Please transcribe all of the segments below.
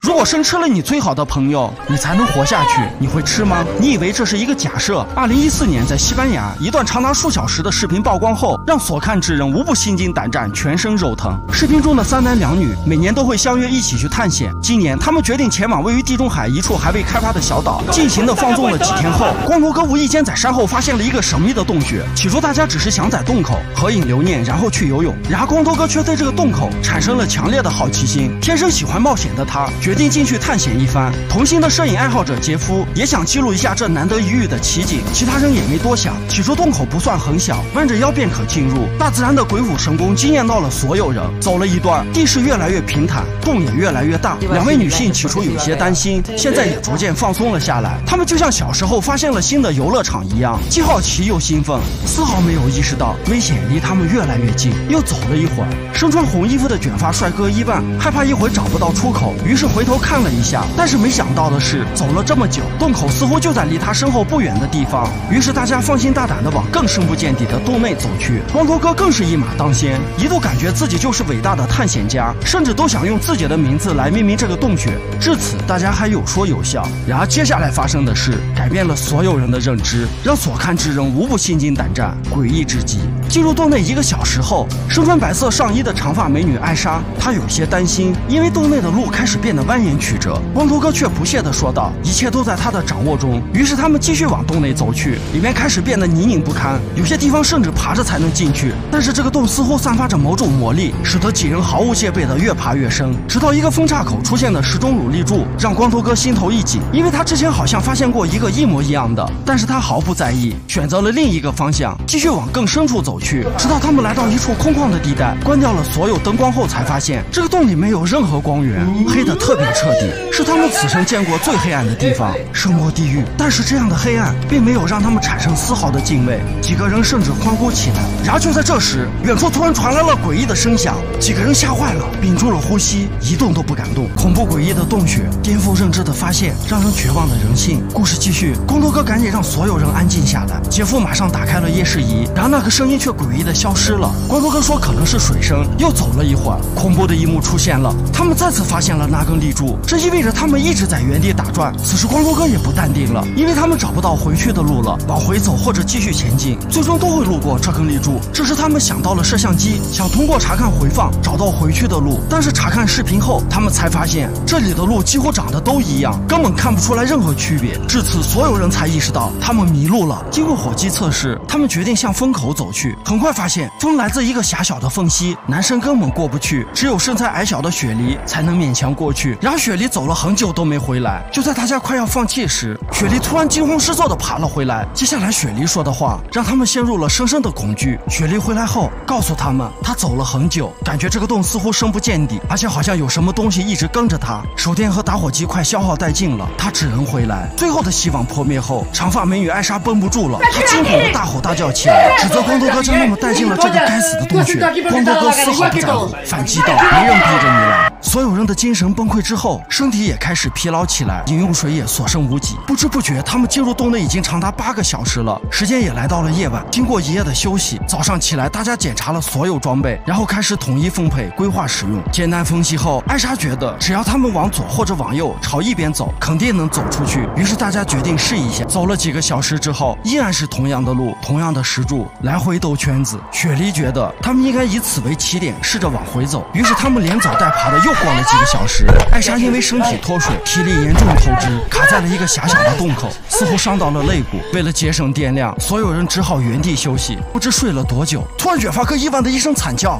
如果生吃了你最好的朋友，你才能活下去，你会吃吗？你以为这是一个假设？2014年在西班牙，一段长达数小时的视频曝光后，让所看之人无不心惊胆战，全身肉疼。视频中的3男2女每年都会相约一起去探险。今年，他们决定前往位于地中海一处还未开发的小岛，尽情的放纵了几天后，光头哥无意间在山后发现了一个神秘的洞穴。起初大家只是想在洞口合影留念，然后去游泳。然而光头哥却对这个洞口产生了强烈的好奇心。天生喜欢冒险的他，决定进去探险一番。同行的摄影爱好者杰夫也想记录一下这难得一遇的奇景，其他人也没多想。起初洞口不算很小，弯着腰便可进入。大自然的鬼斧神工惊艳到了所有人。走了一段，地势越来越平坦，洞也越来越大。2位女性起初有些担心，现在也逐渐放松了下来。她们就像小时候发现了新的游乐场一样，既好奇又兴奋，丝毫没有意识到危险离他们越来越近。又走了一会儿，身穿红衣服的卷发帅哥伊万害怕一会找不到出口，于是回头看了一下，但是没想到的是，走了这么久，洞口似乎就在离他身后不远的地方。于是大家放心大胆地往更深不见底的洞内走去。光头哥更是一马当先，一度感觉自己就是伟大的探险家，甚至都想用自己的名字来命名这个洞穴。至此，大家还有说有笑。然而接下来发生的事改变了所有人的认知，让所看之人无不心惊胆战，诡异至极。进入洞内1个小时后，身穿白色上衣的长发美女艾莎，她有些担心，因为洞内的路开始变得蜿蜒曲折。光头哥却不屑地说道：“一切都在他的掌握中。”于是他们继续往洞内走去，里面开始变得泥泞不堪，有些地方甚至爬着才能进去。但是这个洞似乎散发着某种魔力，使得几人毫无戒备地越爬越深，直到一个分岔口出现的石钟乳立柱，让光头哥心头一紧，因为他之前好像发现过一个一模一样的，但是他毫不在意，选择了另一个方向，继续往更深处走去，直到他们来到一处空旷的地带，关掉了所有灯光后，才发现这个洞里没有任何光源，黑得特别彻底，是他们此生见过最黑暗的地方，胜过地狱。但是这样的黑暗并没有让他们产生丝毫的敬畏，几个人甚至欢呼起来。然而就在这时，远处突然传来了诡异的声响，几个人吓坏了，屏住了呼吸，一动都不敢动。恐怖诡异的洞穴，颠覆认知的发现，让人绝望的人性。故事继续，光头哥赶紧让所有人安静下来。杰夫马上打开了夜视仪，然而那个声音却诡异的消失了。光头哥说可能是水声。又走了一会儿，恐怖的一幕出现了，他们再次发现了那根立柱，这意味着他们一直在原地打转。此时光头哥也不淡定了，因为他们找不到回去的路了，往回走或者继续前进，最终都会路过这根立柱。这时他们想到了摄像机，想通过查看回放找到回去的路，但是查看视频后，他们才发现这里的路几乎长得都一样，根本看不出来任何区别。至此，所有人才意识到他们迷路了。经过火机测试，他们决定向风口走去，很快发现风来自一个狭小的缝隙，男生根本过不去，只有身材矮小的雪梨才能勉强过去。然而雪梨走了很久都没回来，就在大家快要放弃时，雪梨突然惊慌失措地爬了回来。接下来雪梨说的话让他们陷入了深深的恐惧。雪梨回来后告诉他们，她走了很久，感觉这个洞似乎深不见底，而且好像有什么东西一直跟着她。手电和打火机快消耗殆尽了，她只能回来。最后的希望破灭后，长发美女艾莎绷不住了，她惊恐地大吼大叫起来，指责光头哥将他们带进了这个该死的洞穴。光头哥丝毫不在乎，反击道：“没人逼着你来。”所有人的精神崩溃之后，身体也开始疲劳起来，饮用水也所剩无几。不知不觉，他们进入洞内已经长达8个小时了，时间也来到了夜晚。经过一夜的休息，早上起来，大家检查了所有装备，然后开始统一分配、规划使用。简单分析后，艾莎觉得只要他们往左或者往右朝一边走，肯定能走出去。于是大家决定试一下。走了几个小时之后，依然是同样的路，同样的石柱，来回兜圈子。雪梨觉得他们应该以此为起点，试着往回走。于是他们连走带爬的又逛了几个小时。艾莎因为身体脱水，体力严重透支，卡在了一个狭小的洞口，似乎伤到了肋骨。为了节省电量，所有人只好原地休息。不知睡了多久，突然卷发哥伊万的一声惨叫，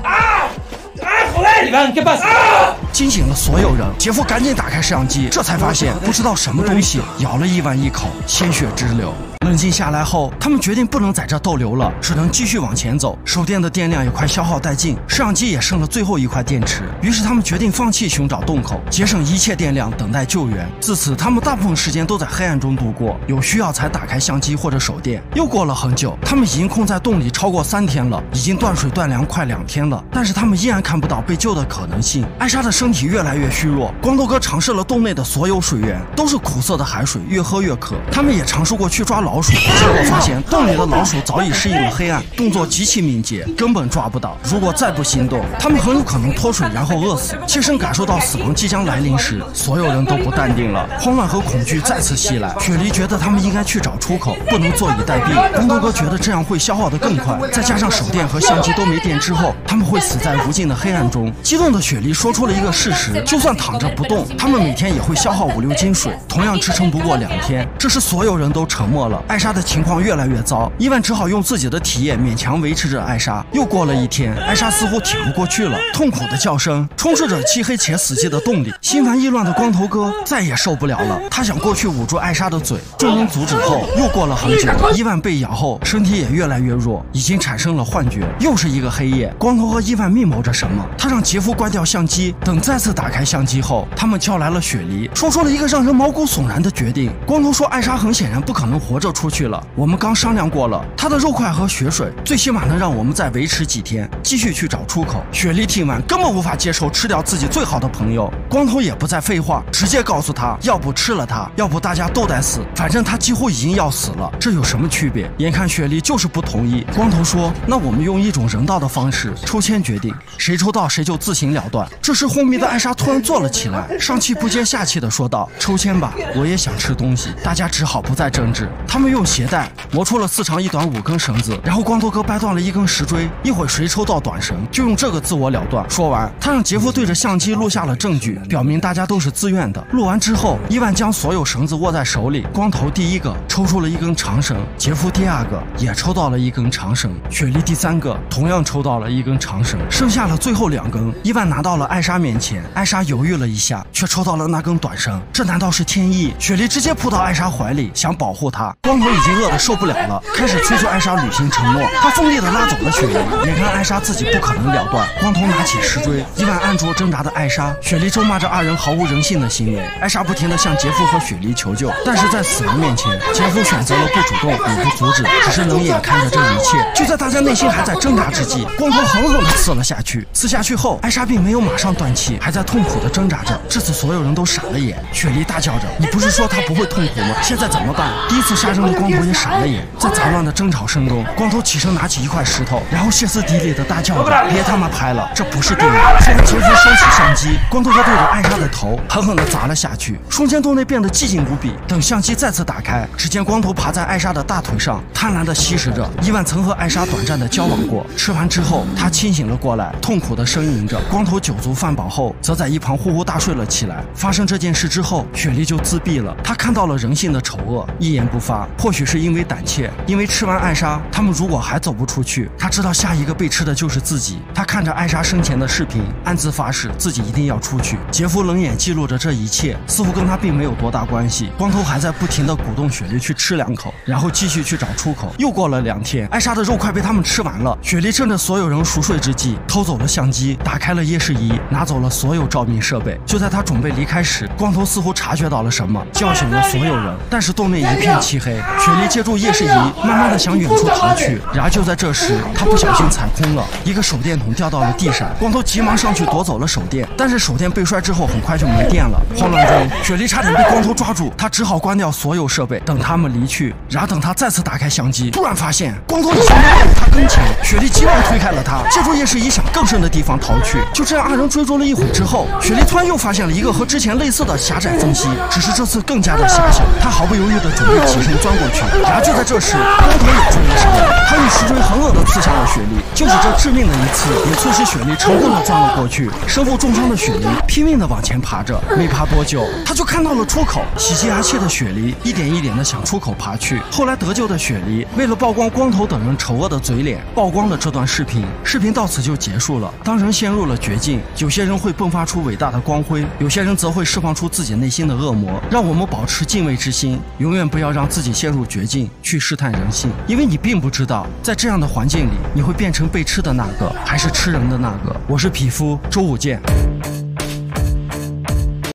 惊醒了所有人。杰夫赶紧打开摄像机，这才发现不知道什么东西咬了伊万一口，鲜血直流。冷静下来后，他们决定不能在这逗留了，只能继续往前走。手电的电量也快消耗殆尽，摄像机也剩了最后一块电池。于是他们决定放弃寻找洞口，节省一切电量，等待救援。自此，他们大部分时间都在黑暗中度过，有需要才打开相机或者手电。又过了很久，他们已经困在洞里超过3天了，已经断水断粮快2天了，但是他们依然看不到被救的可能性。艾莎的身体越来越虚弱，光头哥尝试了洞内的所有水源，都是苦涩的海水，越喝越渴。他们也尝试过去抓老老鼠，结果发现洞里的老鼠早已适应了黑暗，动作极其敏捷，根本抓不到。如果再不行动，他们很有可能脱水然后饿死。切身感受到死亡即将来临时，所有人都不淡定了，慌乱和恐惧再次袭来。雪梨觉得他们应该去找出口，不能坐以待毙。光头哥觉得这样会消耗得更快，再加上手电和相机都没电之后，他们会死在无尽的黑暗中。激动的雪梨说出了一个事实：就算躺着不动，他们每天也会消耗5-6斤水，同样支撑不过2天。这时所有人都沉默了。艾莎的情况越来越糟，伊万只好用自己的体液勉强维持着艾莎。又过了1天，艾莎似乎挺不过去了，痛苦的叫声充斥着漆黑且死寂的洞里。心烦意乱的光头哥再也受不了了，他想过去捂住艾莎的嘴，众人阻止后，又过了很久。伊万被咬后，身体也越来越弱，已经产生了幻觉。又是一个黑夜，光头和伊万密谋着什么？他让杰夫关掉相机，等再次打开相机后，他们叫来了雪梨，说出了一个让人毛骨悚然的决定。光头说，艾莎很显然不可能活着出去了，我们刚商量过了，她的肉块和血水最起码能让我们再维持几天，继续去找出口。雪梨听完根本无法接受吃掉自己最好的朋友，光头也不再废话，直接告诉他，要不吃了他，要不大家都得死，反正他几乎已经要死了，这有什么区别？眼看雪梨就是不同意，光头说，那我们用一种人道的方式抽签决定，谁抽到谁就自行了断。这时昏迷的艾莎突然坐了起来，上气不接下气地说道，抽签吧，我也想吃东西。大家只好不再争执，他们用鞋带磨出了4长1短5根绳子，然后光头哥掰断了1根石锥，一会儿谁抽到短绳就用这个自我了断。说完，他让杰夫对着相机录下了证据，表明大家都是自愿的。录完之后，伊万将所有绳子握在手里，光头第1个抽出了1根长绳，杰夫第2个也抽到了1根长绳，雪莉第3个同样抽到了1根长绳，剩下了最后2根。伊万拿到了艾莎面前，艾莎犹豫了一下，却抽到了那根短绳，这难道是天意？雪莉直接扑到艾莎怀里，想保护她。光头已经饿得受不了了，开始催促艾莎履行承诺，他奋力地拉走了雪莉。眼看艾莎自己不可能了断，光头拿起石锥，伊万按住挣扎的艾莎，雪莉咒骂着2人毫无人性的行为。艾莎不停地向杰夫和雪莉求救，但是在死亡面前，杰夫选择了不主动，也不阻止，只是冷眼看着这一切。就在大家内心还在挣扎之际，光头狠狠地刺了下去。刺下去后，艾莎并没有马上断气，还在痛苦地挣扎着。至此，所有人都傻了眼。雪莉大叫着：“你不是说他不会痛苦吗？现在怎么办？”第一次杀人的光头也傻了眼。在杂乱的争吵声中，光头起身拿起一块石头，然后歇斯底里地大叫着：“别他妈拍了，这不是电影！”说完，杰夫收起相机，光头哥对着艾莎的头狠狠地砸了下去。瞬间洞内变得寂静无比。等相机再次打开，只见光头爬在艾莎的大腿上，贪婪地吸食着。伊万曾和艾莎短暂的交往过，吃完之后，他清醒了过来，痛苦地呻吟着。光头酒足饭饱后，则在一旁呼呼大睡了起来。发生这件事之后，雪莉就自闭了。她看到了人性的丑恶，一言不发。或许是因为胆怯，因为吃完艾莎，他们如果还走不出去，她知道下一个被吃的就是自己。她看着艾莎生前的视频，暗自发誓自己一定要出去。杰夫冷眼记录着这一切，似乎跟他并没有多大关系。光头还在不停地鼓动雪莉去吃2口，然后继续去找出口。又过了2天，艾莎的肉快被他们吃完了。雪莉趁着所有人熟睡之际，偷走了相机，打开了夜视仪，拿走了所有照明设备。就在他准备离开时，光头似乎察觉到了什么，叫醒了所有人。但是洞内一片漆黑，雪莉借助夜视仪，慢慢地向远处逃去。然而就在这时，他不小心踩空了，一个手电筒掉到了地上。光头急忙上去夺走了手电，但是手电被摔之后很快就没电了。慌乱中，雪莉差点被光头抓住，他只好关掉所有设备，等他们离去。然而等他再次打开相机，突然发现光头已经来到了他跟前。雪莉急忙推开了他，借助夜视仪向更深的地方逃去。就这样2人追逐了一会之后，雪莉突然又发现了一个和之前类似的狭窄缝隙，只是这次更加的狭小。她毫不犹豫地准备起身钻过去。然而就在这时，光头也追了上来，他用石锥狠狠地刺向了雪莉。就是这致命的一刺，也促使雪莉成功地钻了过去。身负重伤的雪莉拼命地往前爬着，没爬多久，她就看到了出口。喜极而泣的雪莉一点一点地向出口爬去。后来得救的雪莉为了曝光光头等人丑恶的嘴脸，曝光了这段视频。视频到此就结束了。当人陷入了绝境，有些人会迸发出伟大的光辉，有些人则会释放出自己内心的恶魔。让我们保持敬畏之心，永远不要让自己陷入绝境去试探人性，因为你并不知道在这样的环境里，你会变成被吃的那个，还是吃人的那个。我是匹夫，周五见。